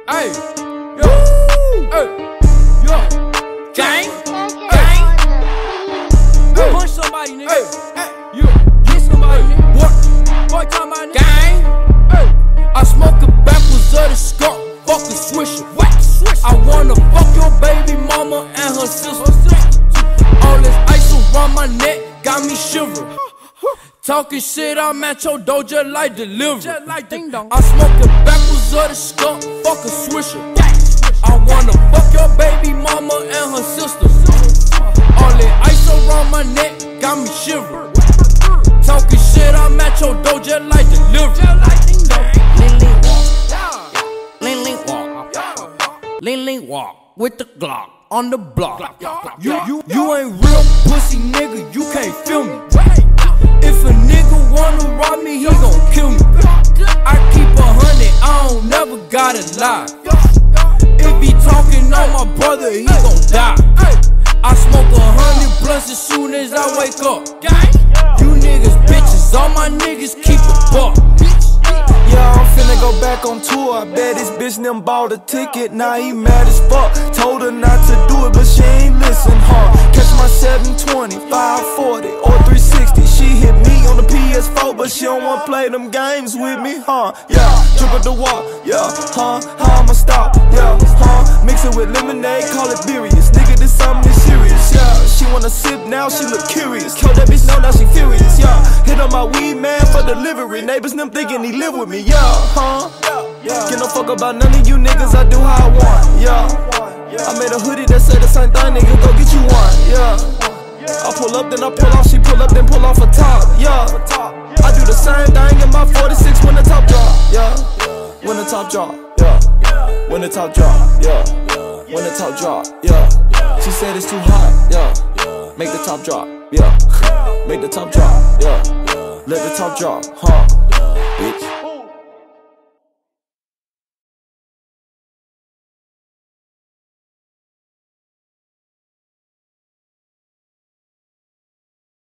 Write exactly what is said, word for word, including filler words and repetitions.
Hey, yo, hey, yo, gang, gang, hey, punch somebody, nigga. Hey, hey, you get somebody, nigga. What? Boy, talking about nigga. Gang, hey, I smoke it backwards of the skunk, fuck a swisher. Whack, swish. I wanna fuck your baby mama and her sister. All this ice around my neck got me shivering. Talking shit, I'm at your door just like delivery. Just like ding dong. I smoke it backwards of the skunk, fuck a swisher. I wanna fuck your baby mama and her sister. All that ice around my neck got me shivering. Talking shit, I'm at your door just like delivery. Just like ding dong. Lean, lean walk. Lean, lean walk with the Glock on the block. You, you, you ain't real pussy, nigga. You can't feel me. If a nigga wanna rob me, he gon' kill me. I keep a hundred, I don't never gotta lie. If he talking on my brother, he gon' die. I smoke a hundred blunts as soon as I wake up. You niggas bitches, all my niggas keep a buck. Yeah, I'm finna go back on tour. I bet this bitch them bought a ticket. Now he mad as fuck. Told her not to do it, but she ain't listen hard. Catch my seven twenty, five forty, or three sixty. She hit me on the P S four, but she don't wanna play them games with me, huh? Yeah, drip up the wall, yeah, huh? How I'ma stop, yeah, huh? Mix it with lemonade, call it Birius. Nigga, this something is serious, yeah. She wanna sip now, she look curious. Told that bitch no, now she furious, yeah. Hit on my weed man for delivery. Neighbors them thinking he live with me, yeah, huh? Get no fuck about none of you niggas, I do how I want, yeah. I made a hoodie that say the same thing, nigga, go get you one, yeah. I pull up, then I pull off, she pull up, then pull off a top, yeah. I do the same thing in my forty-six when the top drop, yeah. When the top drop, yeah. When the top drop, yeah. When the top drop, yeah. She said it's too hot, yeah. Make the top drop, yeah. Make the top drop, yeah. Let the top drop, huh?